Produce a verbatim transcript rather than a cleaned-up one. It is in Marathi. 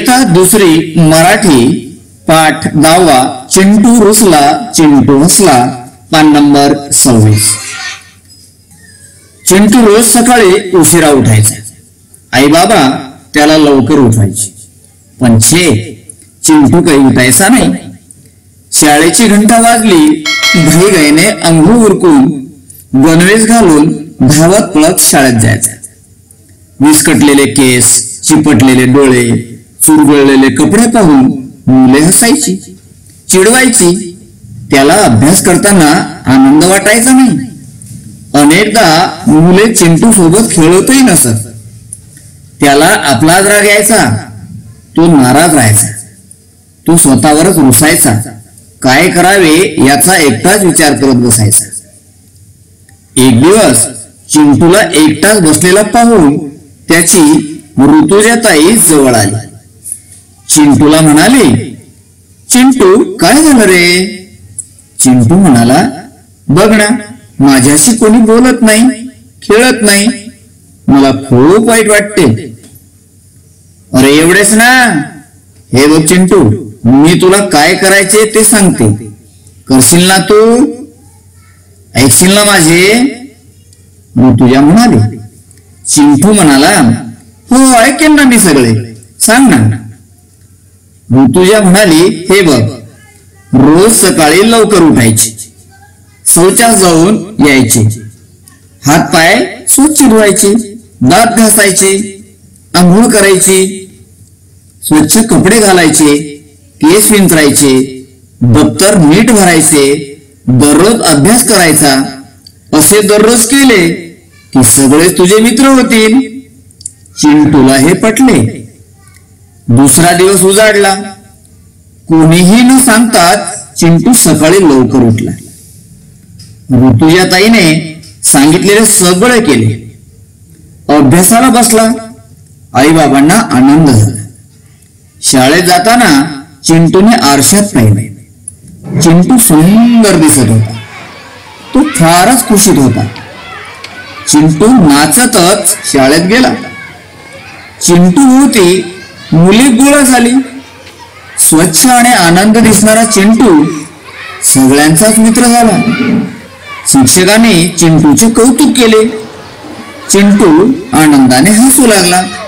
इयत्ता दुसरी मराठी पाठ दहावा चिंटू रुसला चिंटू हसला पान नंबर सव्वीस। चिंटू रोज सकाळी उशिरा उठायचा, आई बाबा त्याला लवकर उठवायचे, पण छे चिंटू काही उठायचा नाही। शाळेची घंटा वाजली घाई घाईने अंघोळ उरकून गणवेश घालून धावत पळत शाळेत जायचा। विस्कटलेले केस, चिपटलेले डोळे, चुरगळलेले कपडे पाहून मुले हसायची, चिडवायची। त्याला अभ्यास करताना आनंद वाटायचा नाही। अनेकदा मुले चिंटू सोबत खेळतही नसत। त्याला आपलाच राग यायचा, तो नाराज राहायचा, तो स्वतःवरच रुसायचा, काय करावे याचा एकटाच विचार करत बसायचा। एक दिवस चिंटूला एकटाच बसलेला पाहून त्याची ऋतुजाताई जवळ आली। चिंटूला म्हणाली, चिंटू काय झालं रे? चिंटू म्हणाला, बघ ना, माझ्याशी कोणी बोलत नाही, खेळत नाही, मला खूप वाईट वाटते। अरे एवढेच ना? हे बघ चिंटू, मी तुला काय करायचे ते सांगते, करशील ना तू? ऐकशील ना माझे? ऋतुजा म्हणाली। चिंटू म्हणाला, हो ऐकेन ना मी सगळे, सांग ना। ऋतुजा म्हणाली, हे बघ, रोज सकाळी लवकर उठायची, शौचास जाऊन यायचे, हात पाय स्वच्छ धुवायचे, दात घासायचे, आंघोळ करायची, स्वच्छ कपडे घालायचे, केस विंचरायचे, दप्तर नीट भरायचे, दररोज अभ्यास करायचा। असे दररोज केले की सगळे तुझे मित्र होतील। चिंटूला हे पटले। दुसरा दिवस उजाडला। कोणीही न सांगताच चिंटू सकाळी लवकर उठला। ऋतुजाताईने सांगितलेले सगळे केले, अभ्यासाला बसला। आई बाबांना आनंद झाला। शाळेत जाताना चिंटूने आरशात पाहिले, चिंटू सुंदर दिसत होता, तो फारच खुशीत होता। चिंटू नाचतच शाळेत गेला। चिंटू होती मुली गोळा झाली। स्वच्छ आणि आनंद दिसणारा चिंटू सगळ्यांचाच मित्र झाला। शिक्षकांनी चिंटूचे कौतुक केले। चिंटू आनंदाने हसू लागला।